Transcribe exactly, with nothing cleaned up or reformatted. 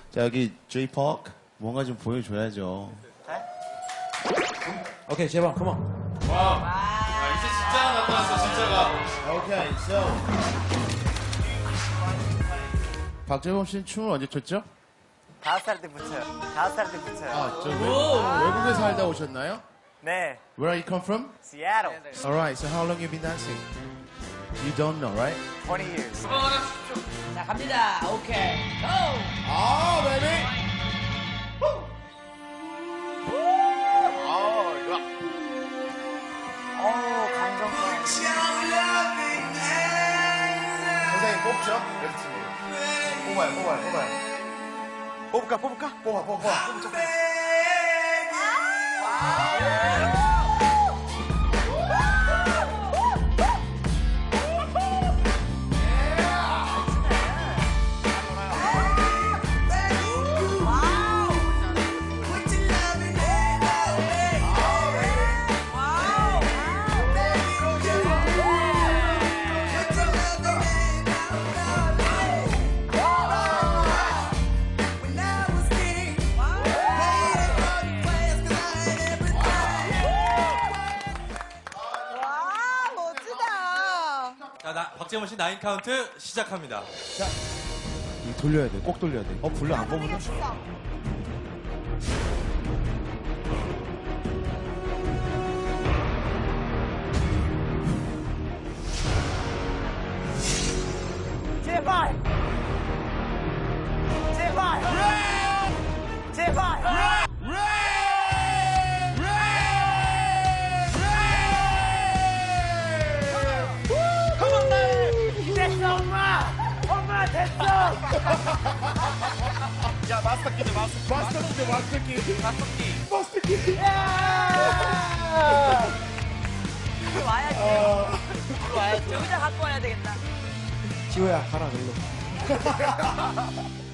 자, 여기 J-팝 뭔가 좀 보여줘야죠. 오케이, 제발, 컴온. 와, 아, 이제 진짜 나타났어, 진짜가. 오케이, so. 박재범 씨는 춤을 언제 췄죠? 다섯 살 때부터요. 다섯 살 때부터요. 아, 저 외, 외국에 살다 오셨나요? 네. Where are you come from? Seattle. Alright, so how long you been dancing? You don't know, right? twenty years. 자, 갑니다. 오케이. 고! 아, baby! 어, 감정성. 선생님 뽑죠? 여자친구. 뽑아요, 뽑아요, 뽑아요. 뽑을까, 뽑을까? 뽑아, 뽑아. 자, 나, 박재범 씨 나인 카운트 시작합니다. 자, 이거 돌려야 돼. 꼭 돌려야 돼. 어, 불러 안 뽑으면? 제발! 제발! 제발! 됐어, 엄마! 엄마, 됐어! 야, 마스터 키드, 마스터 마스터 키, 마스터 키. 마스터 키. 마스터 키. 이리 와야지. 어, 여기다 갖고 와야 되겠다. 지호야, 가라, 놀러.